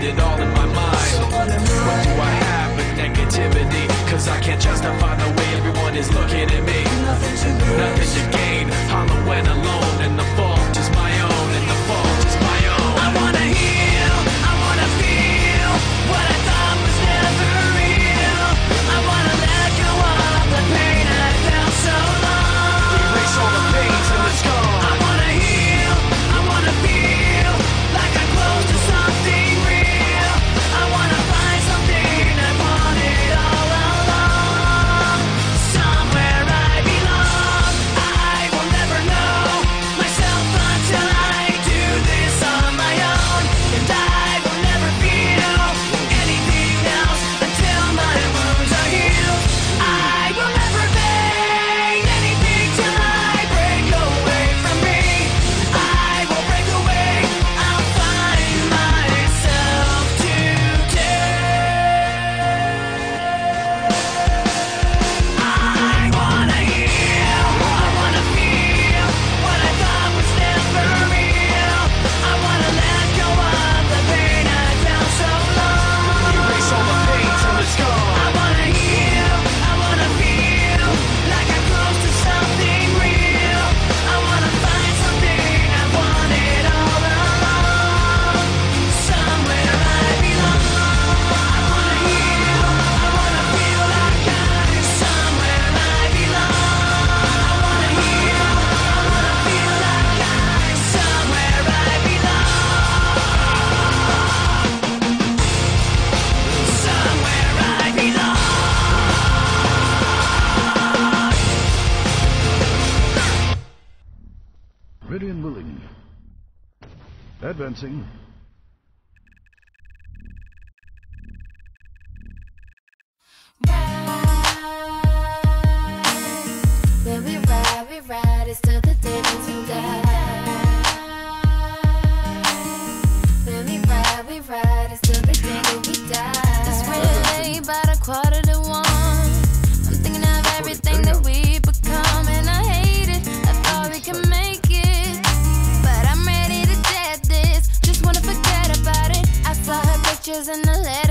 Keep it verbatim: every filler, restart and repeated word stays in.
it all in my mind. What do I have but negativity? Cause I can't justify the way everyone is looking at me. Nothing to gain, hollow and alone, and the fault is my own, and the fault is my own. I wanna heal, I wanna feel what I thought was never real. I wanna let go of the pain I felt so long. Erase all the pains and the scars. I wanna heal, I wanna feel like I'm close to something real. I wanna find something I wanted all along. Somewhere I belong. I will never know myself until I do this on my own. And I will never feel anything else until my wounds are healed. I will never fade anything till I break away from me. I will break away, I'll find myself today. I wanna heal, I wanna feel what I thought was never real. I wanna let go of the pain I felt so long. Erase all the pains and the scars. I wanna heal, I wanna feel like I'm close to something real. I wanna find something I wanted all along. Somewhere I belong. I wanna heal, I wanna feel like I'm somewhere I belong. I wanna heal, I wanna feel like I'm somewhere I belong. Somewhere I belong. Ready and willing. Advancing. When we ride, we ride, it's till the day that we die. When we ride, we ride, it's till the day that we die. It's really about a quarter to one. I'm thinking of everything that we become, and I hate it. I thought we could make it, but I'm ready to dead this. Just wanna forget about it. I saw her pictures in the letter.